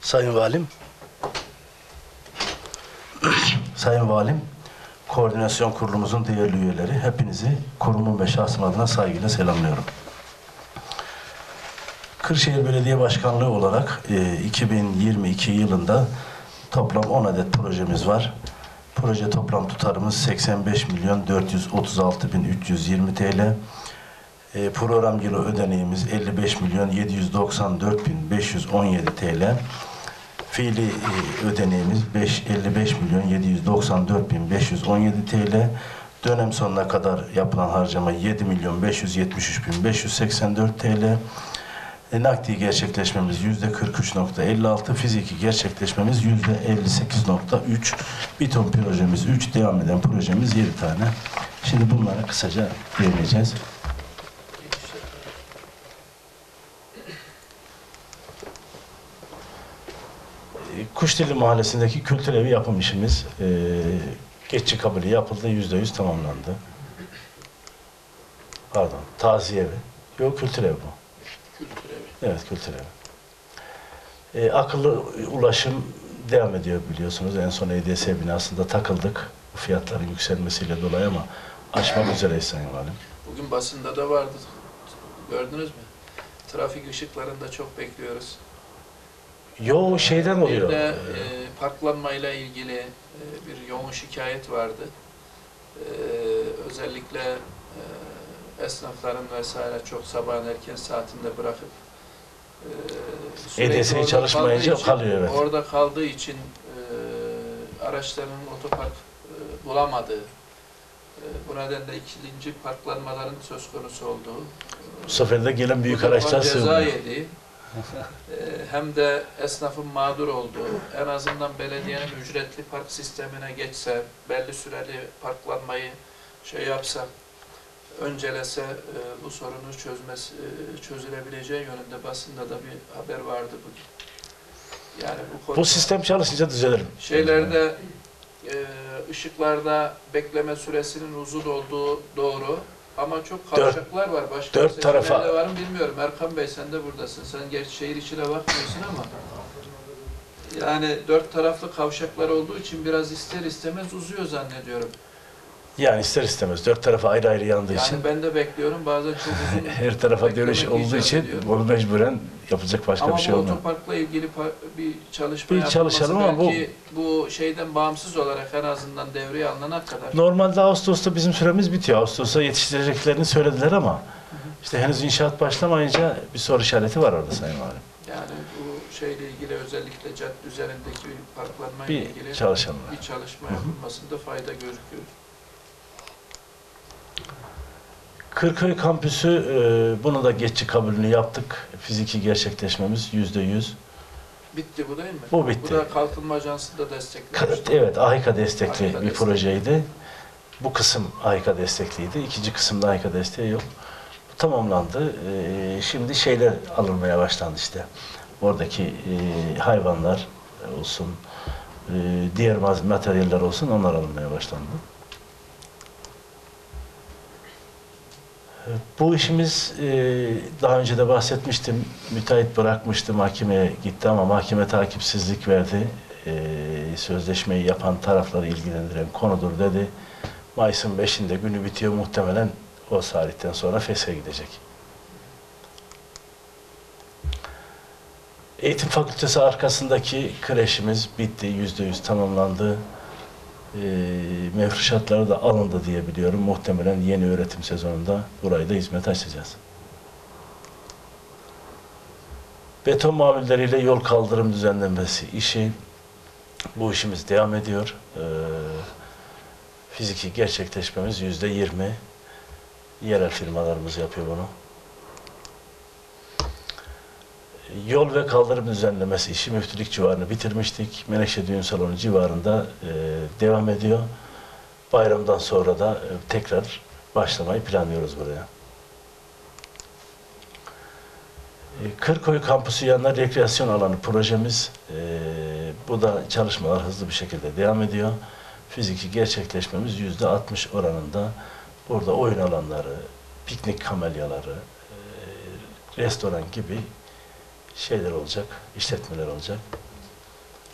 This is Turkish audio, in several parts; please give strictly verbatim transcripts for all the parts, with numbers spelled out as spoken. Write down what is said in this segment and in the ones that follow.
Sayın Valim, Sayın Valim, Koordinasyon Kurulumuzun değerli üyeleri, hepinizi kurumun ve şahsım adına saygıyla selamlıyorum. Kırşehir Belediye Başkanlığı olarak e, iki bin yirmi iki yılında toplam on adet projemiz var. Proje toplam tutarımız seksen beş milyon dört yüz otuz altı bin üç yüz yirmi T L. E, program yılı ödeneğimiz elli beş milyon yedi yüz doksan dört bin beş yüz on yedi T L. Fiili e, ödeneğimiz elli beş milyon yedi yüz doksan dört bin beş yüz on yedi T L. Dönem sonuna kadar yapılan harcama yedi milyon beş yüz yetmiş üç bin beş yüz seksen dört T L. E, nakdi gerçekleşmemiz yüzde kırk üç nokta elli altı, fiziki gerçekleşmemiz yüzde elli sekiz nokta üç, biton projemiz üç, devam eden projemiz yedi tane. Şimdi bunlara kısaca değineceğiz. Kuşdili Mahallesi'ndeki kültür evi yapım işimiz e, geçici kabulü yapıldı, yüzde yüz tamamlandı. Pardon, taziye evi. Yok, kültür evi bu. Kültür evi. Evet, kültür evi. E, akıllı ulaşım devam ediyor biliyorsunuz. En son E D S binasında takıldık. Fiyatların yükselmesiyle dolayı ama aşmak üzereyiz Sayın Valim. Bugün basında da vardı. Gördünüz mü? Trafik ışıklarında çok bekliyoruz. Yo, şeyden oluyor. Bir de e, parklanmayla ilgili e, bir yoğun şikayet vardı. E, özellikle e, esnafların vesaire çok sabahın erken saatinde bırakıp e, E D S'yi çalışmayınca için, kalıyor, evet. Orada kaldığı için e, araçların otopark e, bulamadığı, e, bu nedenle ikinci parklanmaların söz konusu olduğu. Bu sefer de gelen büyük araçlar ceza sığmıyor. yedi. Hem de esnafın mağdur olduğu, en azından belediyenin ücretli park sistemine geçse, belli süreli parklanmayı şey yapsa, öncelese bu sorunu çözmesi, çözülebileceği yönünde basında da bir haber vardı bugün. Yani bu, konuda, Bu sistem çalışınca düzelir. Şeylerde, ışıklarda bekleme süresinin uzun olduğu doğru. Ama çok kavşaklar var. Başka dört tarafa var mı bilmiyorum. Erkan Bey, sen de buradasın. Sen gerçi şehir içine bakmıyorsun ama yani dört taraflı kavşaklar olduğu için biraz ister istemez uzuyor zannediyorum. Yani ister istemez dört tarafa ayrı ayrı yandığı yani için. Yani ben de bekliyorum. Bazen çok uzun her tarafa dönüş olduğu için onu mecburen yapacak başka ama bir şey olmuyor. Ama bu otoparkla ilgili bir çalışma bir çalışalım ama belki bu... bu şeyden bağımsız olarak en azından devreye alınana kadar. Normalde Ağustos'ta bizim süremiz bitiyor. Ağustos'a yetiştireceklerini söylediler ama hı hı. işte henüz inşaat başlamayınca bir soru işareti var orada Sayın Valim. Yani bu şeyle ilgili özellikle cadde üzerindeki parklanma bir ile ilgili çalışalım. bir çalışma yapılmasında fayda gözüküyor. Kırköy kampüsü, e, bunu da geçici kabulünü yaptık. Fiziki gerçekleşmemiz yüzde yüz. Bitti bu değil mi? Bu bitti. Bu da Kalkınma Ajansı da desteklemişti. Evet, AHİKA destekli AHİKA bir destekli. projeydi. Bu kısım AHİKA destekliydi. İkinci kısımda AHİKA desteği yok. Bu tamamlandı. E, şimdi şeyler alınmaya başlandı işte. Oradaki e, hayvanlar olsun, e, diğer materyaller olsun, onlar alınmaya başlandı. Bu işimiz e, daha önce de bahsetmiştim. Müteahhit bırakmıştı, mahkemeye gitti ama mahkeme takipsizlik verdi. E, sözleşmeyi yapan tarafları ilgilendiren konudur dedi. Mayıs'ın beşinde günü bitiyor, muhtemelen o tarihten sonra feshe gidecek. Eğitim Fakültesi arkasındaki kreşimiz bitti, yüzde yüz tamamlandı. E, mefruşatları da alındı diye biliyorum. Muhtemelen yeni öğretim sezonunda burayı da hizmete açacağız. Beton mamulleriyle yol kaldırım düzenlenmesi işi, bu işimiz devam ediyor. E, fiziki gerçekleşmemiz yüzde yirmi. Yerel firmalarımız yapıyor bunu. Yol ve kaldırım düzenlemesi işi müftülük civarını bitirmiştik. Menekşe Düğün Salonu civarında e, devam ediyor. Bayramdan sonra da e, tekrar başlamayı planlıyoruz buraya. E, Kırköy Kampüsü yanında rekreasyon alanı projemiz. E, bu da çalışmalar hızlı bir şekilde devam ediyor. Fiziki gerçekleşmemiz yüzde altmış oranında. Burada oyun alanları, piknik kamelyaları, e, restoran gibi şeyler olacak, işletmeler olacak.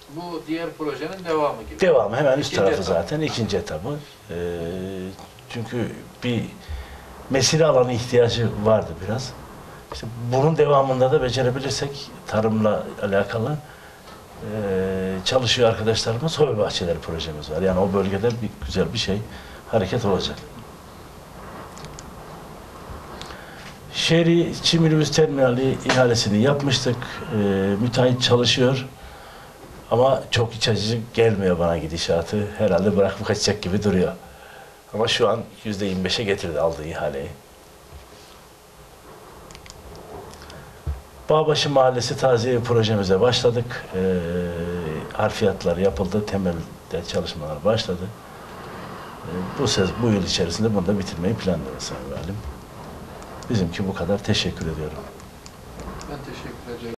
Bu diğer projenin devamı gibi. Devamı hemen üst İkinci tarafı etap. zaten ikinci etabı. Ee, çünkü bir mesire alanı ihtiyacı vardı biraz. İşte bunun devamında da becerebilirsek tarımla alakalı e, çalışıyor arkadaşlarımız, hobi bahçeleri projemiz var. Yani o bölgede bir güzel bir şey, hareket olacak. Şehri içi minibüs terminali ihalesini yapmıştık. E, müteahhit çalışıyor. Ama çok iç açıcı gelmiyor bana gidişatı. Herhalde bırakıp kaçacak gibi duruyor. Ama şu an yüzde yirmi beşe getirdi aldığı ihaleyi. Bağbaşı Mahallesi taziye projemize başladık. Ee, harfiyatlar yapıldı, temelde çalışmalar başladı. Ee, bu sez, bu yıl içerisinde bunu da bitirmeyi planlıyoruz Sayın Valim. Bizimki bu kadar. Teşekkür ediyorum. Ben teşekkür ederim.